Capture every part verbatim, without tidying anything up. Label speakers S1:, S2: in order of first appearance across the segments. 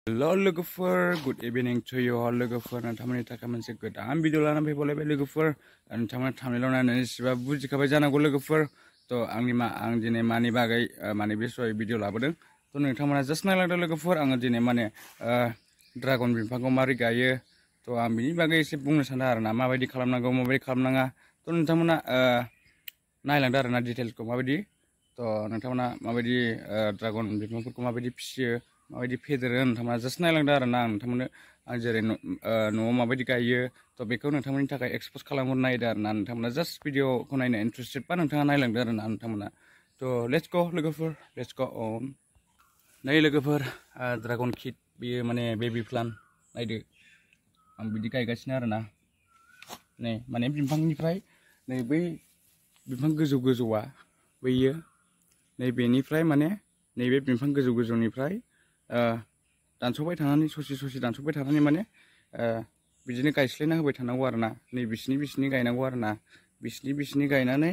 S1: Hello logofer, good evening to you all logofer. नोंथांमोननि थाखाय मोनसे गोदान भिडिअ लानानै फैबावलायबाय लोगोफोर। नोंथांमोना थांनायल' नायनानै एसेबा बुजिखाबाय जानांगौ लोगोफोर। थ' आंनि मा आं दिनै मानि बागै माने बे सय भिडिअ लाबोदों। थ' नोंथांमोना जास्ट नायलांदो लोगोफोर। आङो दिनै माने ड्रागन बिफांखौ मारै गायो। थ' आं बिनि बागै एसे बुंनो सानदों आरोना माबायदि खालामनांगौ माबायदि खालामनाङा। थ' नोंथांमोना नायलांदो आरोना डिटेल्सखौ माबायदि। थ' नोंथांमोना माबायदि ड्रागन बिफांफोरखौ माबायदि फिसियो माबायदि फेदेरो नोंथांमोना जास्ट नायलांदो आरोना आं नोंथांमोननो आं जेरै न'आव माबायदि गायो थ' बेखौ नोंथांमोननि थाखाय एक्सप'ज खालामहरनो नायदो आरोना नोंथांमोना जास्ट भिडिअखौ नायनो इन्टारेस्टेड बा नोंथाङा नायलांदो आरोना नोंथांमोना। थ' लेट्स गो लोगोफोर लेट्स गो अन। नै लोगोफोर ड्रागन किट बियो माने बेबि प्लान्ट नायदो आं बिदि गायगासिनो आरोना। नै माने बिफांनिफ्राय नै बै बिफां गोजौ गोजौआ बैयो नै बेनिफ्राय माने नैबे बिफां गोजौ गोजौनिफ्राय दानस'बाय थानानै ससे ससे दानस'बाय थानानै माने बिदिनो गायस्लायना होबाय थानांगौ आरोना। नै बिसिनि बिसिनि गायनांगौ आरोना बिसिनि बिसिनि गायनानै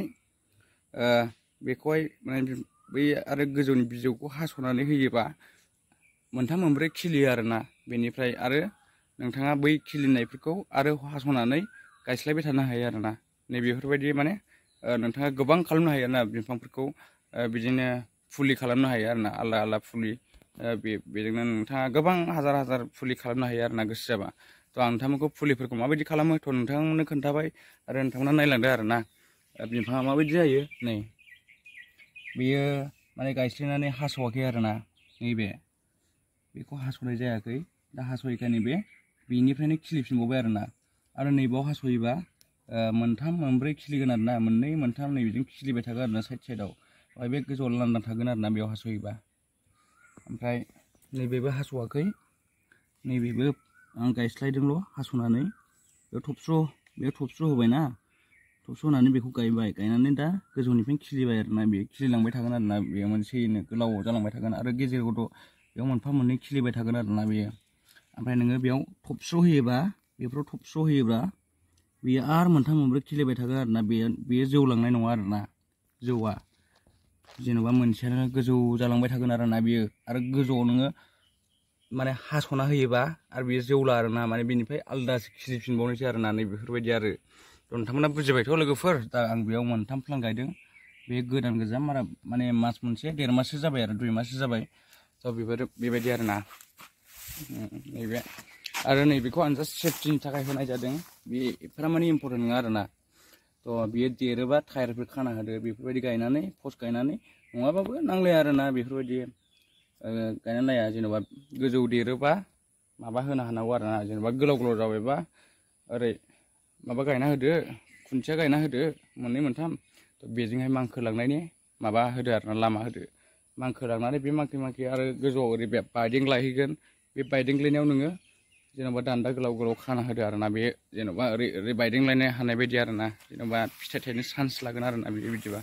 S1: बेखौहाय माने बै आरो गोजौनि बिजौखौ हास'नानै होयोबा मोनथाम मोनब्रै खिलियो आरोना। बेनिफ्राय आरो नोंथाङा बै खिलिनायफोरखौ आरो हास'नानै गायस्लायबाय थानो हायो आरोना। नै बेफोरबायदि माने नोंथाङा गोबां खालामनो हायो आरोना बिफांफोरखौ बिदिनो फुलि खालामनो हायो आरोना आलदा आलदा फुलि बे बेजोंनो नोंथाङा गोबां हाजार हाजार फुलि खालामनो हायो आरोना गोसो जाबा। थ' आं नोंथांमोनखौ फुलिफोरखौ माबायदि खालामो थ' नोंथांमोननो खोन्थाबाय आरो नोंथांमोना नायलांदो आरोना बिफाङा माबायदि जायो। नै बेयो माने गायस्लायनानै हास'वाखै आरोना नैबे बेखौ हास'नाय जायाखै दा हास'यैखाय बे बेनिफ्रायनो खिलिफिनबावबाय आरोना। आरो नैबाव हास'योबा मोनथाम मोनब्रै खिलिगोन आरोना मोननै मोनथाम नै बिदिनो खिलिबाय थागोन आरोना साइड साइडआव ओमफ्राय बे गोजौआव लांदां थागोन आरोना बेयाव हास'योबा। ओमफ्राय नैबेबो हास'वाखै नैबेबो आं गायस्लायदोंल' हास'नानै बेयाव थबस्र' बेयाव थबस्र' होबायना थबस्र' होनानै बेखौ गायबाय गायनानै दा गोजौनिफ्रायनो खिलिबाय आरोना बेयो खिलिलांबाय थागोन आरोना बेयो मोनसेयैनो गोलाव जालांबाय थागोन आरो गेजेरावथ' बेयाव मोनफा मोननै खिलिबाय थागोन आरोना बेयो। ओमफ्राय नोङो बेयाव थबस्र' होयोबा बेफोराव थबस्र' होयोब्ला बेयो आरो मोनथाम मोनब्रै खिलिबाय थागोन आरोना बेयो बेयो जौलांनाय नङा आरोना जौआ जेन'बा मोनसेयानो गोजौ जालांबाय थागोन आरोना बेयो। आरो गोजौआव नोङो माने हास'ना होयोबा आरो बेयो जौला आरोना माने बेनिफ्राय आलदासो खिलिफिनबावनोसै आरोना नै बेफोरबायदि आरो। थ' नोंथांमोना बुजिबायथ' लोगोफोर दा आं बेयाव मोनथाम प्लान गायदों बे गोदान गोजाम मारा माने मास मोनसे देर माससो जाबाय आरो दुइ माससो जाबाय। थ' बेफोर बेबायदि आरोना नैबे आरो नैबेखौ आं जास्ट सेफटिनि थाखाय होनाय जादों बे एफाराब माने इम्परटेन्ट नङा आरोना। थ' बियो देरोबा टायारफोर खाना होदो बेफोरबायदि गायनानै पस्ट गायनानै नङाबाबो नांलाया आरोना बेफोरबायदि गायनानै नाया जेन'बा गोजौ देरोबा माबा होनो हानांगौ आरोना जेनेबा गोलाव गोलाव जाबायबा ओरै माबा गायना होदो खुन्थिया गायना होदो मोननै मोनथाम थ' बेजोंहाय मांखोलांनायनि माबा होदो आरोना लामा होदो मांखोलांनानै बे मांखि मांखि आरो गोजौआव ओरै बायदें लायहैगोन बे बायदेंलायनायाव नोङो जेन'बा दान्दा गोलाव गोलाव खाना होदो आरोना बे जेन'बा ओरै ओरै बायदेंलायनो हानाय बायदि आरोना जेन'बा फिथाइ थायनो चान्स लागोन आरोना बिदि बिदिबा।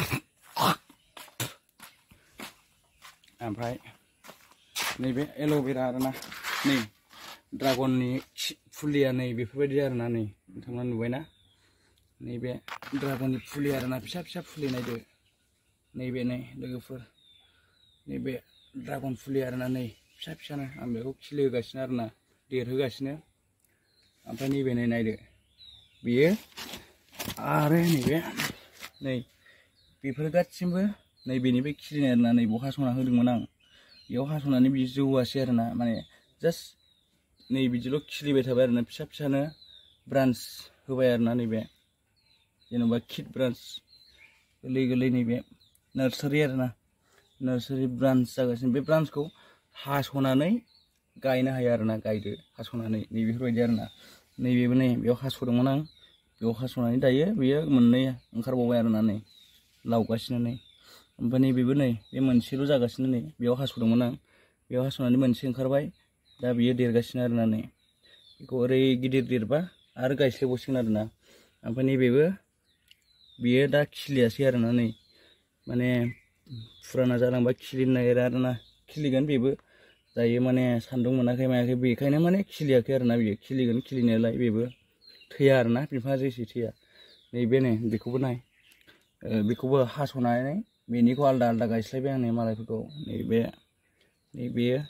S1: ओमफ्राय नैबे एल'भेरा आरोना नै ड्रागननि फुलिया नै बेफोरबायदि आरोना नै नोंथांमोना नुबायना नैबे ड्रागननि फुलि आरोना फिसा फिसा फुलि नायदो नैबे नै लोगोफोर नैबे ड्रागन फुलि आरोना नै फिसा फिसानो आं बेखौ खिलिहोगासिनो आरोना देरहोगासिनो। ओमफ्राय नैबे नै नायदो बेयो आरो नैबे नै बेफोर गासिबो नै बेनिफ्राय खिलिनाय आरोना नै बेयाव हास'ना होदोंमोन आं बेयाव हास'नानै बे जौआसै आरोना माने जास्ट नै बिदिल' खिलिबाय थाबाय आरोना फिसा फिसानो ब्रान्स होबाय आरोना नैबे जेन'बा किट ब्रान्स गोरलै गोरलै नैबे नार्सारि आरोना नार्सारि ब्रान्स जागासिनो बे ब्रान्सखौ हास'नानै गायनो हायो आरोना गायदो हास'नानै नै बेफोरबायदि आरोना नैबेबो नै बेयाव हास'दोंमोन आं बेयाव हास'नानै दायो बेयो मोननै ओंखारबावबाय आरोना नै लावगासिनो नै। ओमफ्राय नैबेबो नै बे मोनसेल' जागासिनो नै बेयाव हास'दोंमोन आं बेयाव हास'नानै मोनसे ओंखारबाय दा बियो देरगासिनो आरोना नै बेखौ ओरै गिदिर देरबा आरो गायस्लायबावसिगोन आरोना। ओमफ्राय नैबेबो बियो दा खिलियासै आरोना नै माने फुराना जालांबा खिलिनो नागिरा आरोना खिलिगोन बेबो दायो माने सान्दुं मोनाखै मायाखै बेखायनो माने खिलियाखै आरोना बियो खिलिगोन खिलिनायालाय बेबो थैया आरोना बिफाङा जेसे थैया। नैबे नै बेखौबो नाय बेखौबो हास'नानै बेनिखौ आलदा आलदा गायस्लायबाय आं नै मालायफोरखौ नैबे नैबेयो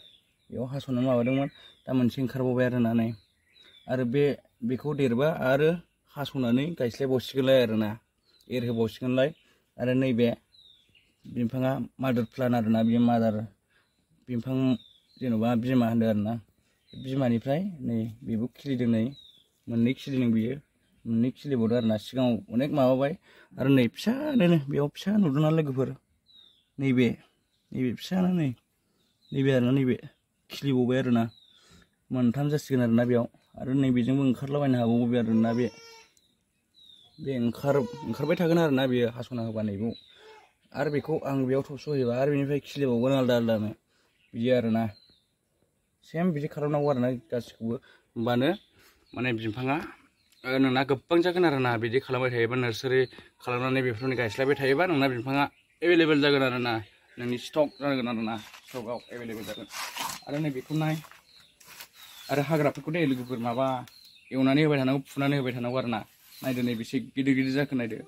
S1: बेयाव हास'नानै माबादोंमोन दा मोनसे ओंखारबावबाय आरोना नै आरो बे बेखौ देरबा आरो हास'नानै गायस्लायबावसिगोनलाय आरोना एरहोबावसिगोनलाय आरो नैबे बिफाङा मादार प्लान आरोना बियो मादार बिफां जेन'बा बिमा होनदों आरोना बिमानिफ्राय नै बेबो खिलिदों नै मोननै खिलिदों बियो मोननै खिलिबावदों आरोना सिगाङाव अनेक माबाबाय आरो नै फिसानो बेयाव फिसा नुदोंना लोगोफोर नैबे नैबे फिसानो नै नैबे आरोना नैबे खिलिबावबाय आरोना मोनथाम जासिगोन आरोना बेयाव आरो नैबेजोंबो ओंखारलाबायनो हाबावो बे आरोना बे बे ओंखार ओंखारबाय थागोन आरोना बेयो हास'ना होबा नैबाव आरो बेखौ आं बेयाव थबस' होयोबा आरो बेनिफ्राय खिलिबावगोन आलदा आलदानो बिदि आरोना सेम बिदि खालामनांगौ आरोना गासिखौबो होमबानो माने बिफाङा नोंना गोबां जागोन आरोना बिदि खालामबाय थायोबा नार्सारि खालामनानै बेफोरनि गायस्लायबाय थायोबा नोंना बिफाङा एभेलेबेल जागोन आरोना नोंनि स्टक जागोन आरोना स्टकआव एभेलेबेल जागोन आरो नै बेखौ नाय आरो हाग्राफोरखौ दे लोगोफोर माबा एवनानै होबाय थानांगौ फुनानै होबाय थानांगौ आरोना नायदो नै बेसे गिदिर गिदिर जाखो नायदो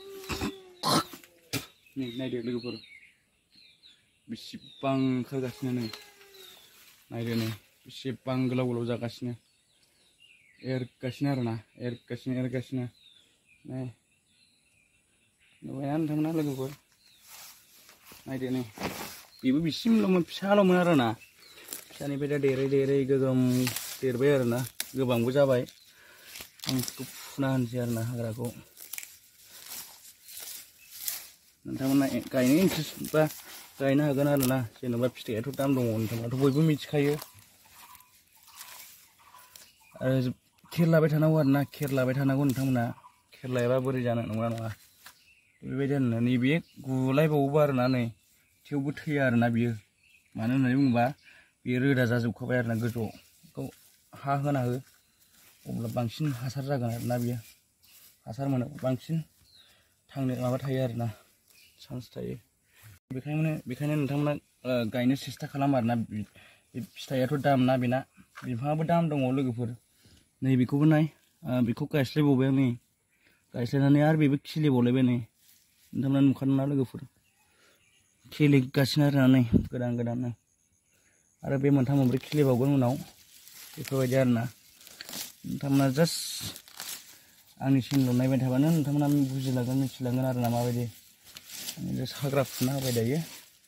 S1: नै नायदो लोगोफोर बेसेबां ओंखारगासिनो नै नायदो नै बेसेबां गोलाव गोलाव जागासिनो एरगासिनो आरोना एरगासिनो एरगासिनो नै नुबायना नोंथांमोना लोगोफोर नायदो नै बेबो बिसिमल'मोन फिसाल'मोन आरोना फिसानिफ्राय दा देरै देरै गोगोम देरबाय आरोना गोबांबो जाबाय आं बेखौ फुना होनोसै आरोना हाग्राखौ नोंथांमोना गायनो इन्ट्रेस्ट बा गायनो हागोन आरोना जेनेबा फिथाइयाथ' दाम दङ नोंथाङाथ' बयबो मिथिखायो आरो खेर लाबाय थानांगौ आरोना खेर लाबाय थानांगौ नोंथांमोना खेर लायाबा बोरै जानो नंगौना नङा बेबायदि आरोना नैबे गुलायबावोबा आरोना नै थेवबो थैया आरोना बियो मानो होननानै बुङोबा बेयो रोदा जाजोबखाबाय आरोना गोजौआव बेखौ हा होना हो अब्ला बांसिन हासार जागोन आरोना बियो हासार मोनो बांसिन थांनो माबा थायो आरोना चान्स थायो बेखायनो बेखायनो नोंथांमोना गायनो सेस्था खालाम आरोना फिथाइयाथ' दाम ना बेना बिफाङाबो दाम दङ लोगोफोर नै बेखौबो नाय बेखौ गायस्लायबावबाय नै गायस्लायनानै आरो बेबो खिलिबावलायबाय नै नोंथांमोना नुखादों ना लोगोफोर खिलिगासिनो आरोना नै गोदान गोदाननो आरो बे मोनथाम मोनब्रै खिलिबावगोन उनाव बेफोरबायदि आरोना नोंथांमोना जास्ट आंनि चेनेलखौ नायबाय थाबानो नोंथांमोना बुजिलांगोन मिथिलांगोन आरोना माबायदि जास्ट हाग्रा फुना होबाय दायो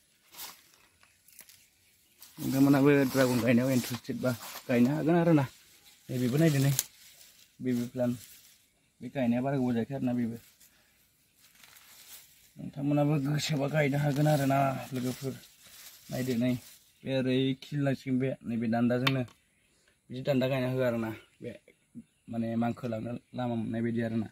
S1: नोंथांमोनाबो ड्रागन गायनायाव इन्टारेस्टेड बा गायनो हागोन आरोना नैबेबो नायदो नै बेबि प्लान बे गायनाया बारा गोबाव जायाखै आरोना बेबो नोंथांमोनाबो गोसोबा गायनो हागोन आरोना लोगोफोर नायदो नै बे ओरै खिलिलांसिगोन बे नैबे दान्दाजोंनो बिदि दान्दा गायना हो आरोना बे माने मांखोलांनो लामा मोननाय बायदि आरोना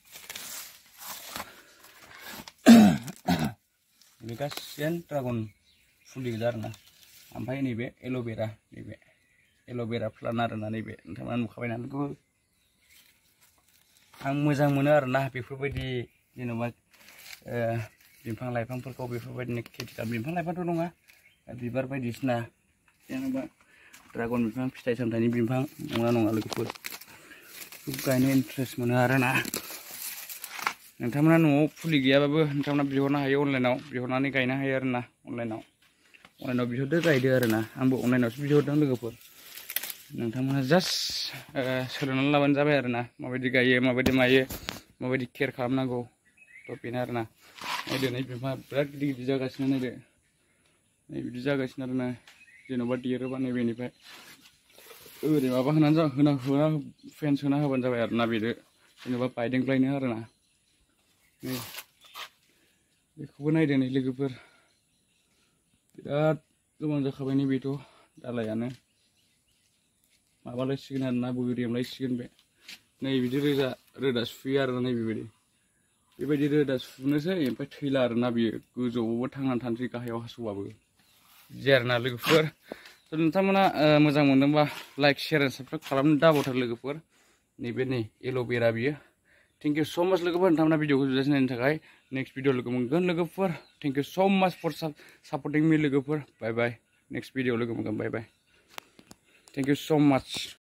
S1: बे गासियानो ड्रागन फुलि गोजा आरोना ओमफ्राय नैबे एल'भेरा नैबे एल'भेरा प्लान्ट आरोना नैबे नोंथांमोना नुखाबाय ना बेखौ आं मोजां मोनो आरोना बेफोरबायदि जेनेबा बिफां लाइफांफोरखौ बेफोरबायदिनो खेथि खालाम बिफां लाइफांथ' नङा बिबार बायदिसिना जेनेबा ड्रागन बिफां फिथाइ सामथाइनि बिफां नङा नङा लोगोफोर गायनो इन्ट्रेस्ट मोनो आरोना नोंथांमोना न'आव फुलि गैयाबाबो नोंथांमोना बिहरनो हायो अनलाइनाव बिहरनानै गायनो हायो आरोना अनलाइनाव अनलाइनाव बिहरदो गायदो आरोना आंबो अनलाइनावसो बिहरदों लोगोफोर नोंथांमोना जास्ट सोलोंनानै लाबानो जाबाय आरोना माबायदि गायो माबायदि मायो माबायदि केयार खालामनांगौ थ' बेनो आरोना नायदो नै बिफाङा बिराद गिदिर गिदिर जागासिनो नायदो नै बिदि जागासिनो आरोना जेन'बा देरोबा नैबेनिफ्राय ओरै माबा होनानै होना होना फेन्स होना होबानो जाबाय आरोना बेनो जेन'बा बायदेंलायनो आरोना नै बेखौबो नायदो नै लोगोफोर बिराद गोबां जाखाबाय नै बेथ' दालायानो माबालायसिगोन आरोना बोरेमलायसिगोन बे नै बिदि रोदा रोदा सुयो आरोना नै बेबायदि बेबायदि रोदा सुनोसै ओमफ्राय थैला आरोना बियो गोजौआवबो थांनानै थानोसै गाहायाव हास'बाबो बिदि आरोना लोगोफोर थ' नोंथांमोना मोजां मोनदोंबा लाइक शेयार एन्ड साबस्क्राइब खालामनो दाबावथार लोगोफोर नैबे नै एल'भेरा बियो थेंक इउ स' माच लोगोफोर नोंथांमोना भिडिअखौ जोबजासिम नायनो थाखाय नेक्स्ट भिडिअ लोगो मोनगोन लोगोफोर थेंक इउ स' माच फर सापर्टिं मि लोगोफोर बाय बाय नेक्स्ट भिडिअ लोगो मोनगोन बाय बाय थेंक इउ स' माच